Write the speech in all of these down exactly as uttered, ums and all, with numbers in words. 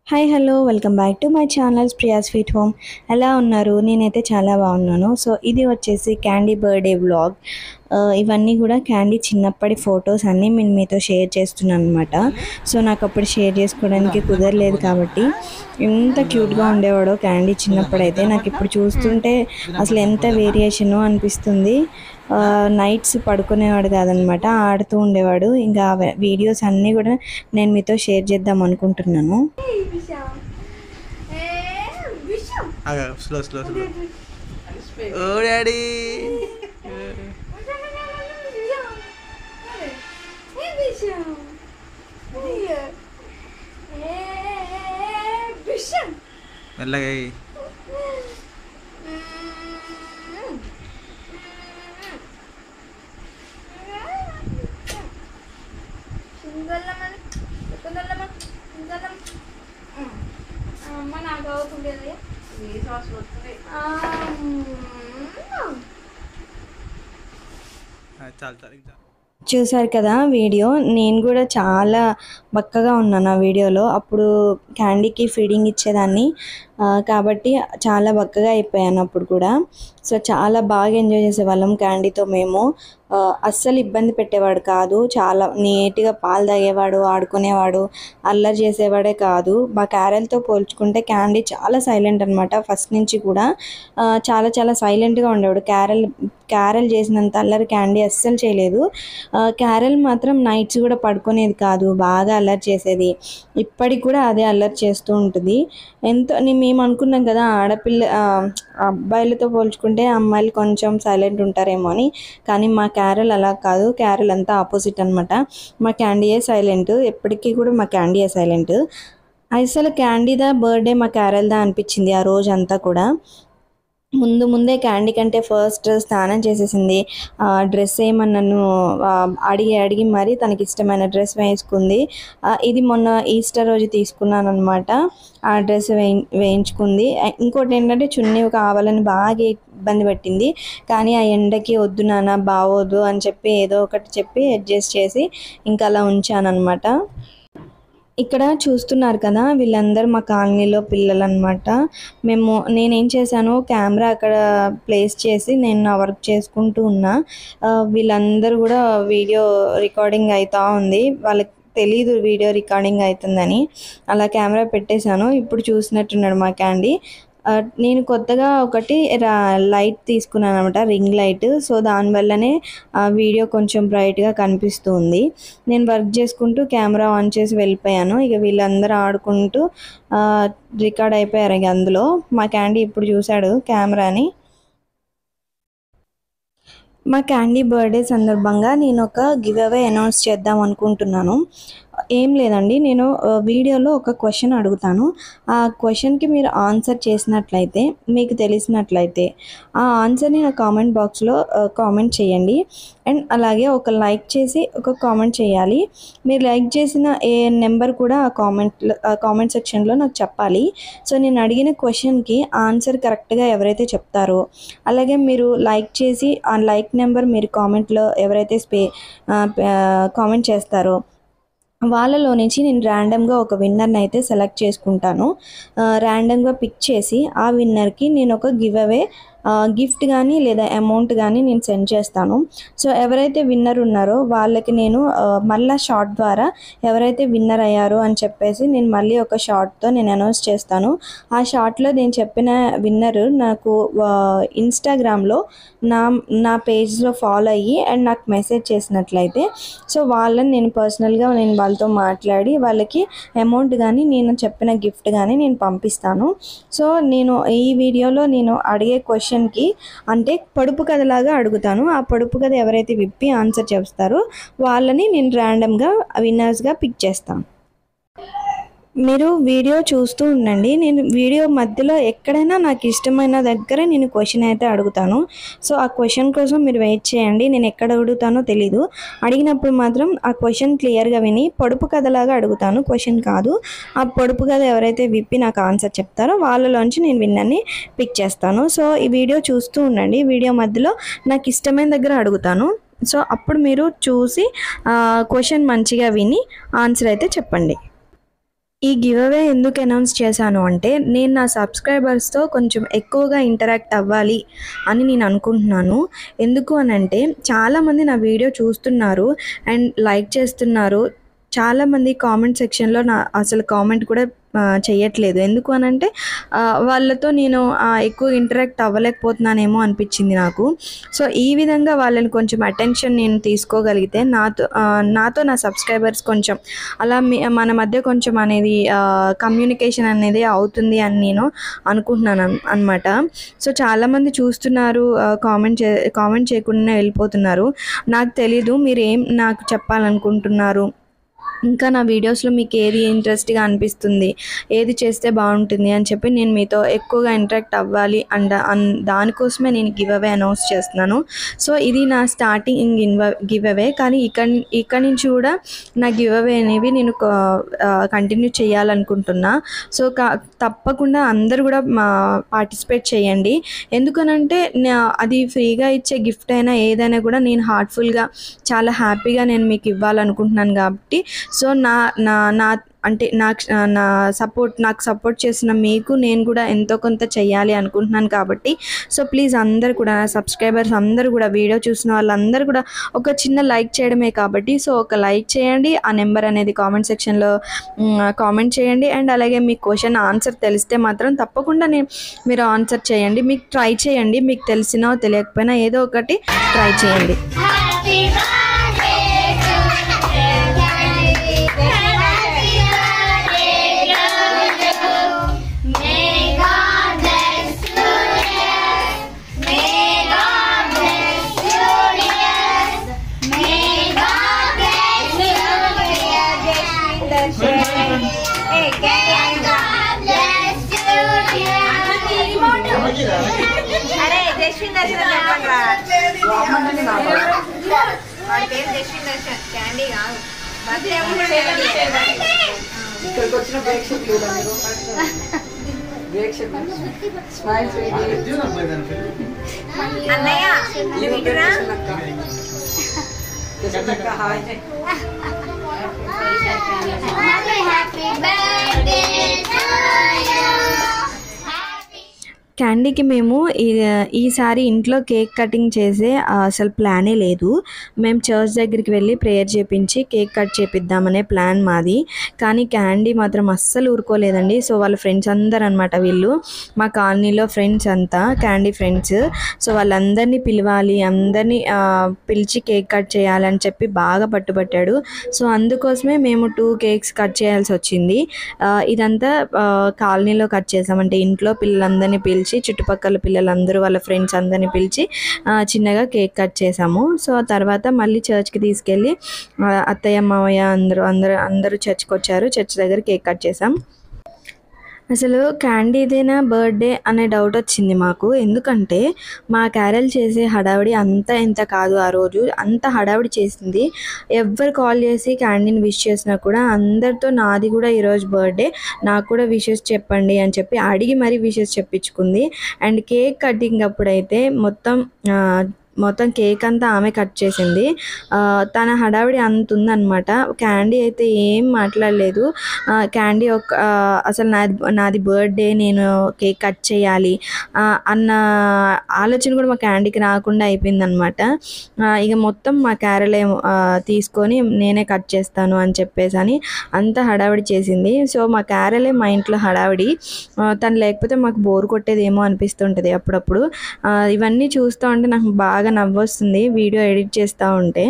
Hi hello welcome back to my channel Priya sweet home. ఎలా ఉన్నారు? నేనైతే చాలా బాగున్నాను. సో ఇది వచ్చేసి క్యాండీ బర్త్డే వ్లాగ్. ఇవన్నీ కూడా క్యాండీ చిన్నప్పటి ఫొటోస్ అన్నీ నేను మీతో షేర్ చేస్తున్నాను అనమాట. సో నాకు అప్పుడు షేర్ చేసుకోవడానికి కుదరలేదు కాబట్టి ఎంత క్యూట్గా ఉండేవాడో క్యాండీ చిన్నప్పుడైతే. నాకు ఇప్పుడు చూస్తుంటే అసలు ఎంత వేరియేషను అనిపిస్తుంది. నైట్స్ పడుకునేవాడు కాదనమాట, ఆడుతూ ఉండేవాడు. ఇంకా వీడియోస్ అన్నీ కూడా నేను మీతో షేర్ చేద్దాం అనుకుంటున్నాను. Slow slow slow oh daddy మెల్లగా అమ్మ నాకు అవుతుంది. చాలు చాలు. చూసారు కదా వీడియో. నేను కూడా చాలా బక్కగా ఉన్నాను ఆ వీడియోలో. అప్పుడు క్యాండీకి ఫీడింగ్ ఇచ్చేదాన్ని కాబట్టి చాలా బక్కగా అయిపోయాను అప్పుడు కూడా. సో చాలా బాగా ఎంజాయ్ చేసేవాళ్ళం క్యాండీతో మేము. అస్సలు ఇబ్బంది పెట్టేవాడు కాదు, చాలా నీట్గా పాలు తాగేవాడు, ఆడుకునేవాడు, అల్లరి చేసేవాడే కాదు. మా క్యారెల్తో పోల్చుకుంటే క్యాండీ చాలా సైలెంట్ అనమాట. ఫస్ట్ నుంచి కూడా చాలా చాలా సైలెంట్గా ఉండేవాడు. క్యారెల్ క్యారెల్ చేసినంత అల్లరి క్యాండీ అస్సలు చేయలేదు. క్యారెల్ మాత్రం నైట్స్ కూడా పడుకునేది కాదు, బాగా అల్లరి చేసేది. ఇప్పటికి కూడా అదే అల్లరి చేస్తూ ఉంటుంది. ఎంతో మేము అనుకున్నాం కదా ఆడపిల్ల అబ్బాయిలతో పోల్చుకుంటే అమ్మాయిలు కొంచెం సైలెంట్ ఉంటారేమో అని, కానీ మా క్యారెల్ అలా కాదు. క్యారెల్ అంతా ఆపోజిట్ అనమాట. మా క్యాండీయే సైలెంట్, ఎప్పటికీ కూడా మా క్యాండీయే సైలెంట్. అసలు క్యాండీదా బర్త్డే మా క్యారెల్దా అనిపించింది ఆ రోజంతా కూడా. ముందు ముందే క్యాండీ కంటే ఫస్ట్ స్నానం చేసేసింది. డ్రెస్ ఏమన్నా నన్ను అడిగి అడిగి మరీ తనకి ఇష్టమైన డ్రెస్ వేసుకుంది. ఇది మొన్న ఈస్టర్ రోజు తీసుకున్నాను అనమాట. ఆ డ్రెస్ వేయి వేయించుకుంది. ఇంకోటి ఏంటంటే చున్నీ కావాలని బాగా ఇబ్బంది పెట్టింది, కానీ ఆ ఎండకి వద్దు నాన్న బాగోదు అని చెప్పి ఏదో ఒకటి చెప్పి అడ్జస్ట్ చేసి ఇంకా అలా ఉంచాను అనమాట. ఇక్కడ చూస్తున్నారు కదా వీళ్ళందరూ మా కాలనీలో పిల్లలు అనమాట. మేము నేనేం చేశాను, కెమెరా అక్కడ ప్లేస్ చేసి నేను నా వర్క్ చేసుకుంటూ ఉన్నా. వీళ్ళందరూ కూడా వీడియో రికార్డింగ్ అవుతూ ఉంది. వాళ్ళకి తెలీదు వీడియో రికార్డింగ్ అవుతుందని. అలా కెమెరా పెట్టేశాను. ఇప్పుడు చూసినట్టున్నాడు మా క్యాండీ. నేను కొత్తగా ఒకటి లైట్ తీసుకున్నాను అనమాట, రింగ్ లైట్. సో దానివల్లనే ఆ వీడియో కొంచెం బ్రైట్గా కనిపిస్తుంది. నేను వర్క్ చేసుకుంటూ కెమెరా ఆన్ చేసి వెళ్ళిపోయాను. ఇక వీళ్ళందరూ ఆడుకుంటూ రికార్డ్ అయిపోయారు. ఇక అందులో మా క్యాండీ ఇప్పుడు చూశాడు కెమెరాని. మా క్యాండీ బర్త్డే సందర్భంగా నేను ఒక గివ్ అవే అనౌన్స్ చేద్దాం అనుకుంటున్నాను. ఏం లేదండి, నేను వీడియోలో ఒక క్వశ్చన్ అడుగుతాను. ఆ క్వశ్చన్కి మీరు ఆన్సర్ చేసినట్లయితే, మీకు తెలిసినట్లయితే ఆ ఆన్సర్ని నా కామెంట్ బాక్స్లో కామెంట్ చేయండి. అండ్ అలాగే ఒక లైక్ చేసి ఒక కామెంట్ చేయాలి. మీరు లైక్ చేసిన ఏ నెంబర్ కూడా ఆ కామెంట్లో కామెంట్ సెక్షన్లో నాకు చెప్పాలి. సో నేను అడిగిన క్వశ్చన్కి ఆన్సర్ కరెక్ట్గా ఎవరైతే చెప్తారో, అలాగే మీరు లైక్ చేసి ఆ లైక్ నెంబర్ మీరు కామెంట్లో ఎవరైతే స్పే కామెంట్ చేస్తారో వాళ్ళలో నుంచి నేను ర్యాండమ్గా ఒక విన్నర్ని అయితే సెలెక్ట్ చేసుకుంటాను. ర్యాండమ్గా పిక్ చేసి ఆ విన్నర్కి నేను ఒక గివ్ అవే గిఫ్ట్ కానీ లేదా అమౌంట్ కానీ నేను సెండ్ చేస్తాను. సో ఎవరైతే విన్నర్ ఉన్నారో వాళ్ళకి నేను మళ్ళీ షార్ట్ ద్వారా ఎవరైతే విన్నర్ అయ్యారో అని చెప్పేసి నేను మళ్ళీ ఒక షార్ట్తో నేను అనౌన్స్ చేస్తాను. ఆ షార్ట్లో నేను చెప్పిన విన్నర్ నాకు ఇన్స్టాగ్రామ్లో నా నా పేజ్లో ఫాలో అయ్యి అండ్ నాకు మెసేజ్ చేసినట్లయితే, సో వాళ్ళని నేను పర్సనల్గా నేను వాళ్ళతో మాట్లాడి వాళ్ళకి అమౌంట్ కానీ నేను చెప్పిన గిఫ్ట్ కానీ నేను పంపిస్తాను. సో నేను ఈ వీడియోలో నేను అడిగే క్వశ్చన్ కి అంటే పొడుపు కథలాగా అడుగుతాను. ఆ పొడుపు కథ ఎవరైతే విప్పి ఆన్సర్ చేస్తారో వాళ్ళని నేను ర్యాండమ్గా విన్నర్స్గా పిక్ చేస్తాను. మీరు వీడియో చూస్తూ ఉండండి. నేను వీడియో మధ్యలో ఎక్కడైనా నాకు ఇష్టమైన దగ్గర నేను క్వశ్చన్ అయితే అడుగుతాను. సో ఆ క్వశ్చన్ కోసం మీరు వెయిట్ చేయండి. నేను ఎక్కడ అడుగుతానో తెలీదు. అడిగినప్పుడు మాత్రం ఆ క్వశ్చన్ క్లియర్గా విని పొడుపు కథలాగా అడుగుతాను, క్వశ్చన్ కాదు. ఆ పొడుపు కథ ఎవరైతే విప్పి నాకు ఆన్సర్ చెప్తారో వాళ్ళలోంచి నేను విన్నర్ని పిక్ చేస్తాను. సో ఈ వీడియో చూస్తూ ఉండండి. వీడియో మధ్యలో నాకు ఇష్టమైన దగ్గర అడుగుతాను. సో అప్పుడు మీరు చూసి క్వశ్చన్ మంచిగా విని ఆన్సర్ అయితే చెప్పండి. ఈ గివ్ అవే ఎందుకు అనౌన్స్ చేశాను అంటే నేను నా సబ్స్క్రైబర్స్తో కొంచెం ఎక్కువగా ఇంటరాక్ట్ అవ్వాలి అని నేను అనుకుంటున్నాను. ఎందుకు అని అంటే చాలామంది నా వీడియో చూస్తున్నారు అండ్ లైక్ చేస్తున్నారు. చాలామంది కామెంట్ సెక్షన్లో నా అసలు కామెంట్ కూడా చేయట్లేదు. ఎందుకు అని అంటే వాళ్ళతో నేను ఎక్కువ ఇంటరాక్ట్ అవ్వలేకపోతున్నానేమో అనిపించింది నాకు. సో ఈ విధంగా వాళ్ళని కొంచెం అటెన్షన్ నేను తీసుకోగలిగితే నాతో నాతో నా సబ్స్క్రైబర్స్ కొంచెం అలా మన మధ్య కొంచెం అనేది కమ్యూనికేషన్ అనేది అవుతుంది అని నేను అనుకుంటున్నాను అన్నమాట. సో చాలామంది చూస్తున్నారు, కామెంట్ చే కామెంట్ చేయకుండా వెళ్ళిపోతున్నారు. నాకు తెలీదు మీరు ఏం నాకు చెప్పాలనుకుంటున్నారు, ఇంకా నా వీడియోస్లో మీకు ఏది ఇంట్రెస్ట్గా అనిపిస్తుంది, ఏది చేస్తే బాగుంటుంది అని చెప్పి నేను మీతో ఎక్కువగా ఇంటరాక్ట్ అవ్వాలి అండ్ దానికోసమే నేను గివ్ అవే అనౌన్స్ చేస్తున్నాను. సో ఇది నా స్టార్టింగ్ గివ్ అవే, కానీ ఇక్కడ ఇక్కడ నుంచి కూడా నా గివ్ అవే అనేవి నేను కంటిన్యూ చేయాలనుకుంటున్నా. సో తప్పకుండా అందరూ కూడా పార్టిసిపేట్ చేయండి. ఎందుకనంటే అది ఫ్రీగా ఇచ్చే గిఫ్ట్ అయినా ఏదైనా కూడా నేను హార్ట్ఫుల్గా చాలా హ్యాపీగా నేను మీకు ఇవ్వాలనుకుంటున్నాను. కాబట్టి సో నా నా నా అంటే నాకు నా సపోర్ట్ నాకు సపోర్ట్ చేసిన మీకు నేను కూడా ఎంతో కొంత చెయ్యాలి అనుకుంటున్నాను. కాబట్టి సో ప్లీజ్ అందరు కూడా సబ్స్క్రైబర్స్ అందరూ కూడా వీడియో చూసిన వాళ్ళందరూ కూడా ఒక చిన్న లైక్ చేయడమే. కాబట్టి సో ఒక లైక్ చేయండి, ఆ నెంబర్ అనేది కామెంట్ సెక్షన్లో కామెంట్ చేయండి. అండ్ అలాగే మీ క్వశ్చన్ ఆన్సర్ తెలిస్తే మాత్రం తప్పకుండా నేను మీరు ఆన్సర్ చేయండి. మీకు ట్రై చేయండి, మీకు తెలిసినా తెలియకపోయినా ఏదో ఒకటి ట్రై చేయండి. అరే జస్విన్ దర్శన్ వాడి పేరు జస్విన్ దర్శన్, క్యాండీ కాదు. ఇక్కడికి వచ్చిన ప్రేక్షకులు అన్నయ్య క్యాండీకి మేము ఈసారి ఇంట్లో కేక్ కటింగ్ చేసే అసలు ప్లానే లేదు. మేము చర్చ్ దగ్గరికి వెళ్ళి ప్రేయర్ చేపించి కేక్ కట్ చేపిద్దామనే ప్లాన్ మాది. కానీ క్యాండీ మాత్రం అస్సలు ఊరుకోలేదండి. సో వాళ్ళ ఫ్రెండ్స్ అందరు అనమాట, వీళ్ళు మా కాలనీలో ఫ్రెండ్స్ అంతా క్యాండీ ఫ్రెండ్స్. సో వాళ్ళందరినీ పిలవాలి, అందరినీ పిలిచి కేక్ కట్ చేయాలని చెప్పి బాగా పట్టుబట్టాడు. సో అందుకోసమే మేము టూ కేక్స్ కట్ చేయాల్సి వచ్చింది. ఇదంతా కాలనీలో కట్ చేసామంటే ఇంట్లో పిల్లలందరినీ పిలిచి చుట్టుపక్కల పిల్లలందరూ వాళ్ళ ఫ్రెండ్స్ అందరినీ పిలిచి చిన్నగా కేక్ కట్ చేసాము. సో తర్వాత మళ్ళీ చర్చ్కి తీసుకెళ్ళి అత్తయ్య మావయ్య అందరూ అందరూ అందరూ చర్చ్కి వచ్చారు. చర్చ్ దగ్గర కేక్ కట్ చేసాం. అసలు క్యాండీదేనా బర్త్డే అనే డౌట్ వచ్చింది మాకు. ఎందుకంటే మా క్యారెల్ చేసే హడావిడి అంతా ఇంత కాదు. ఆ రోజు అంత హడావిడి చేసింది. ఎవరు కాల్ చేసి క్యాండీని విష్ చేసినా కూడా అందరితో నాది కూడా ఈరోజు బర్త్డే, నాకు కూడా విషెస్ చెప్పండి అని చెప్పి అడిగి మరీ విషెస్ చెప్పించుకుంది. అండ్ కేక్ కటింగ్ అప్పుడైతే మొత్తం మొత్తం కేక్ అంతా ఆమె కట్ చేసింది. తన హడావిడి అంత ఉందన్నమాట. క్యాండీ అయితే ఏం మాట్లాడలేదు. క్యాండీ ఒక అసలు నాది నాది బర్త్డే, నేను కేక్ కట్ చేయాలి అన్న ఆలోచన కూడా మా క్యాండీకి రాకుండా అయిపోయిందనమాట. ఇక మొత్తం మా క్యారెలే తీసుకొని నేనే కట్ చేస్తాను అని చెప్పేసి అని అంత హడావిడి చేసింది. సో మా క్యారెలే మా ఇంట్లో హడావిడి. తను లేకపోతే మాకు బోర్ కొట్టేదేమో అనిపిస్తుంటుంది అప్పుడప్పుడు. ఇవన్నీ చూస్తూ ఉంటే నాకు బాగా నవ్వొస్తుంది వీడియో ఎడిట్ చేస్తూ ఉంటే.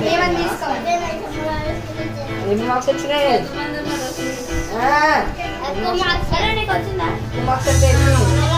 ఎన్ని మార్క్స్ వచ్చినాయి? మాకు తెలియదు.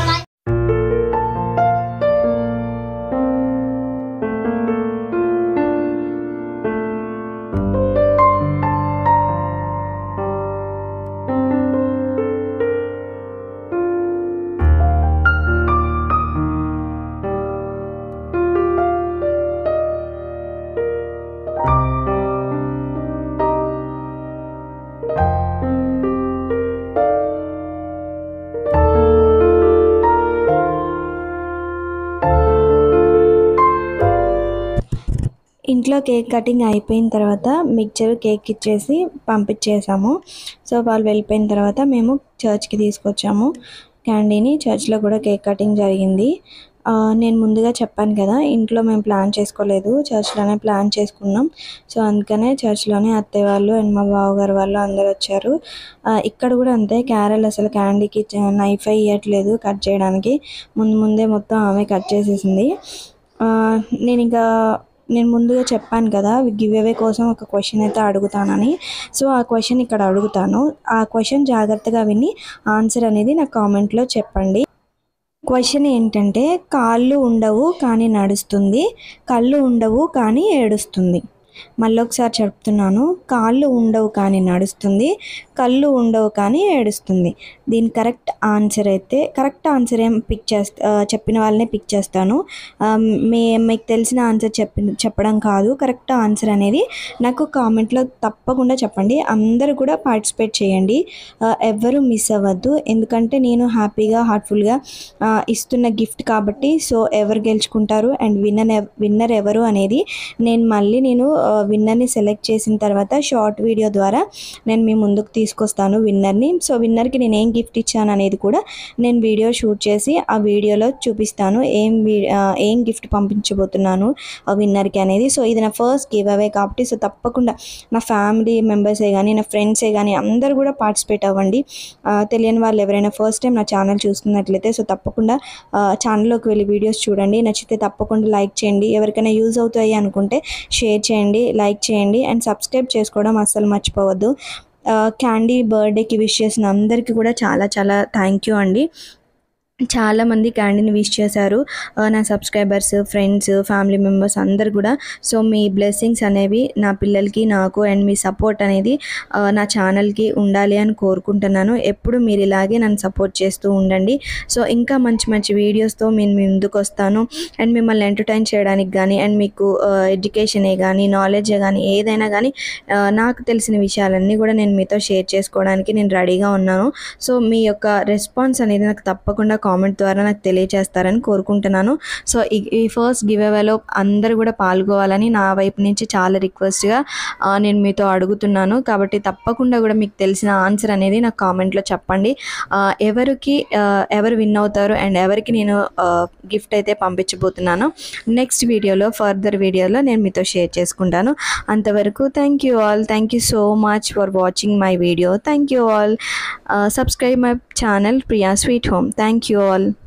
ఇంట్లో కేక్ కటింగ్ అయిపోయిన తర్వాత మిక్చర్ కేక్ ఇచ్చేసి పంపించేసాము. సో వాళ్ళు వెళ్ళిపోయిన తర్వాత మేము చర్చ్కి తీసుకొచ్చాము క్యాండీని. చర్చ్లో కూడా కేక్ కటింగ్ జరిగింది. నేను ముందుగా చెప్పాను కదా, ఇంట్లో మేము ప్లాన్ చేసుకోలేదు, చర్చ్లోనే ప్లాన్ చేసుకున్నాం. సో అందుకనే చర్చ్లోనే అత్తయ్య వాళ్ళు అండ్ మా బావగారు వాళ్ళు అందరు వచ్చారు. ఇక్కడ కూడా అంతే, క్యారెల్ అసలు క్యాండీకి నైఫ్ ఇవ్వట్లేదు కట్ చేయడానికి. ముందు ముందే మొత్తం ఆమె కట్ చేసేసింది. నేను ఇంకా నేను ముందుగా చెప్పాను కదా గివ్ అవే కోసం ఒక క్వశ్చన్ అయితే అడుగుతానని. సో ఆ క్వశ్చన్ ఇక్కడ అడుగుతాను. ఆ క్వశ్చన్ జాగ్రత్తగా విని ఆన్సర్ అనేది నాకు కామెంట్లో చెప్పండి. క్వశ్చన్ ఏంటంటే, కాళ్ళు ఉండవు కానీ నడుస్తుంది, కళ్ళు ఉండవు కానీ ఏడుస్తుంది. మళ్ళీ ఒకసారి చెప్తున్నాను, కాళ్ళు ఉండవు కానీ నడుస్తుంది, కళ్ళు ఉండవు కానీ ఏడుస్తుంది. దీని కరెక్ట్ ఆన్సర్ అయితే, కరెక్ట్ ఆన్సర్ ఏం పిక్ చేస్తా చెప్పిన వాళ్ళనే పిక్ చేస్తాను. మీ మీకు తెలిసిన ఆన్సర్ చెప్పి చెప్పడం కాదు, కరెక్ట్ ఆన్సర్ అనేది నాకు కామెంట్లో తప్పకుండా చెప్పండి. అందరూ కూడా పార్టిసిపేట్ చేయండి, ఎవరు మిస్ అవ్వద్దు. ఎందుకంటే నేను హ్యాపీగా హార్ట్ఫుల్గా ఇస్తున్న గిఫ్ట్ కాబట్టి. సో ఎవరు గెలుచుకుంటారు అండ్ విన్నర్ విన్నర్ ఎవరు అనేది నేను మళ్ళీ నేను విన్నర్ని సెలెక్ట్ చేసిన తర్వాత షార్ట్ వీడియో ద్వారా నేను మీ ముందుకు తీసుకొస్తాను విన్నర్ని. సో విన్నర్కి నేను ఏం గిఫ్ట్ ఇచ్చాను అనేది కూడా నేను వీడియో షూట్ చేసి ఆ వీడియోలో చూపిస్తాను, ఏం ఏం గిఫ్ట్ పంపించబోతున్నాను ఆ విన్నర్కి అనేది. సో ఇది నా ఫస్ట్ గివ్ అవే కాబట్టి సో తప్పకుండా నా ఫ్యామిలీ మెంబర్సే కానీ నా ఫ్రెండ్సే కానీ అందరూ కూడా పార్టిసిపేట్ అవ్వండి. తెలియని వాళ్ళు ఎవరైనా ఫస్ట్ టైం నా ఛానల్ చూస్తున్నట్లయితే సో తప్పకుండా ఛానల్లోకి వెళ్ళి వీడియోస్ చూడండి. నచ్చితే తప్పకుండా లైక్ చేయండి, ఎవరికైనా యూజ్ అవుతాయి అనుకుంటే షేర్ చేయండి, లైక్ చేయండి అండ్ సబ్స్క్రైబ్ చేసుకోవడం అస్సలు మర్చిపోవద్దు. క్యాండీ బర్త్డేకి విష్ చేసిన అందరికీ కూడా చాలా చాలా థ్యాంక్ యూ అండి. చాలామంది క్యాండీని విష్ చేశారు, నా సబ్స్క్రైబర్స్, ఫ్రెండ్స్, ఫ్యామిలీ మెంబర్స్ అందరు కూడా. సో మీ బ్లెస్సింగ్స్ అనేవి నా పిల్లలకి, నాకు అండ్ మీ సపోర్ట్ అనేది నా ఛానల్కి ఉండాలి అని కోరుకుంటున్నాను. ఎప్పుడు మీరు ఇలాగే నన్ను సపోర్ట్ చేస్తూ ఉండండి. సో ఇంకా మంచి మంచి వీడియోస్తో నేను మీ ముందుకు వస్తాను అండ్ మిమ్మల్ని ఎంటర్టైన్ చేయడానికి కానీ అండ్ మీకు ఎడ్యుకేషనే కానీ నాలెడ్జే కానీ ఏదైనా కానీ నాకు తెలిసిన విషయాలన్నీ కూడా నేను మీతో షేర్ చేసుకోవడానికి నేను రెడీగా ఉన్నాను. సో మీ యొక్క రెస్పాన్స్ అనేది నాకు తప్పకుండా కామెంట్ ద్వారా నాకు తెలియజేస్తారని కోరుకుంటున్నాను. సో ఈ ఫస్ట్ గివ్ అవేలో అందరూ కూడా పాల్గొవాలని నా వైపు నుంచి చాలా రిక్వెస్ట్గా నేను మీతో అడుగుతున్నాను. కాబట్టి తప్పకుండా కూడా మీకు తెలిసిన ఆన్సర్ అనేది నాకు కామెంట్లో చెప్పండి. ఎవరికి ఎవరు విన్ అవుతారు అండ్ ఎవరికి నేను గిఫ్ట్ అయితే పంపించబోతున్నాను నెక్స్ట్ వీడియోలో, ఫర్దర్ వీడియోలో నేను మీతో షేర్ చేసుకుంటాను. అంతవరకు thank you all, thank you so much for watching my video. Thank you all. Subscribe my channel Priya sweet home. Thank you all.